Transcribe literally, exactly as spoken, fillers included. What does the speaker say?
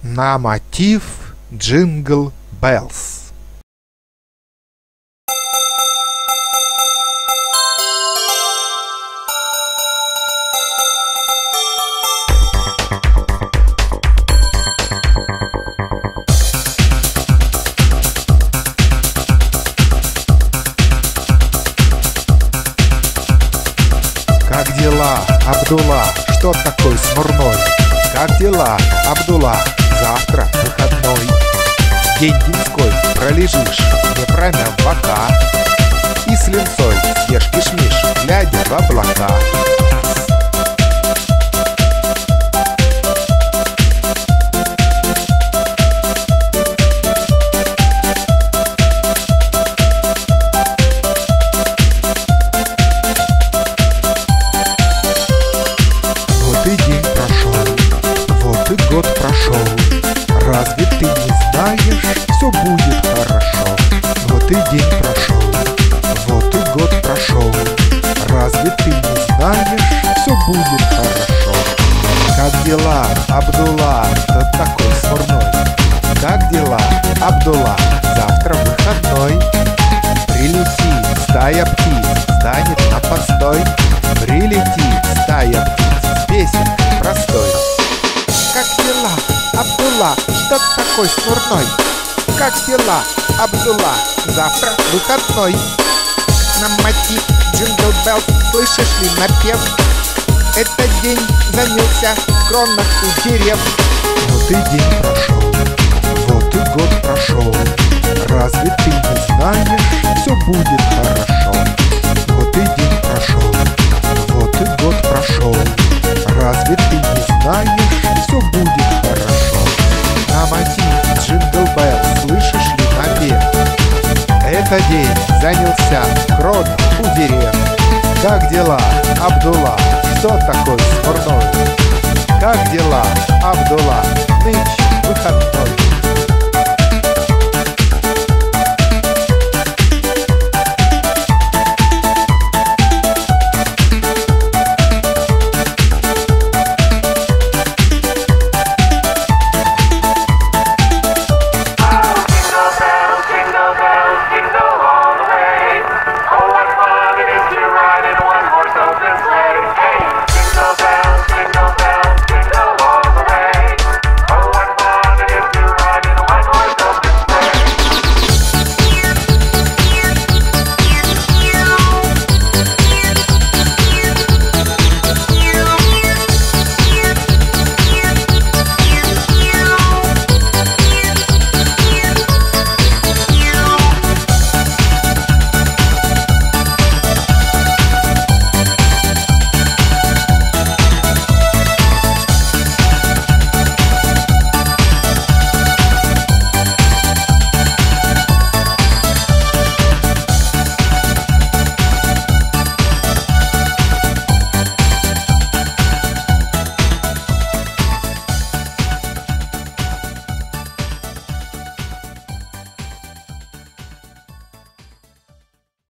на мотив Jingle Bells. Как дела, Абдулла? Что такой смурной? Как дела, Абдулла? Завтра выходной. День деньской пролежишь, не промяв бока, и с линцой съешь кишмиш, глядя в облака. Вот и день прошел, вот и год прошел. Разве ты не знаешь, все будет хорошо? Вот и день прошел, вот и год прошел. Разве ты не знаешь, все будет хорошо? Как дела, Абдулла? Кто такой смурной? Как дела, Абдулла? Завтра выходной. Прилетит стая птиц, станет на постой. Прилетит стая птиц с песенкой простой. Как дела, Абдулла? Что такой смурной? Как дела, Абдулла? Завтра выходной. На мотив Jingle Bells, слышишь ли напев? Этот день занялся в кронах у дерев. Вот и день прошел, вот и год прошел. Разве ты не знаешь, все будет хорошо? Вот и день прошел, вот и год прошел. Разве ты не знаешь, все будет хорошо? На мотив Jingle Bells, слышишь ли напев? Этот день занялся в кронах у дерев. Как дела, Абдулла? Что такой смурной? Как дела, Абдулла?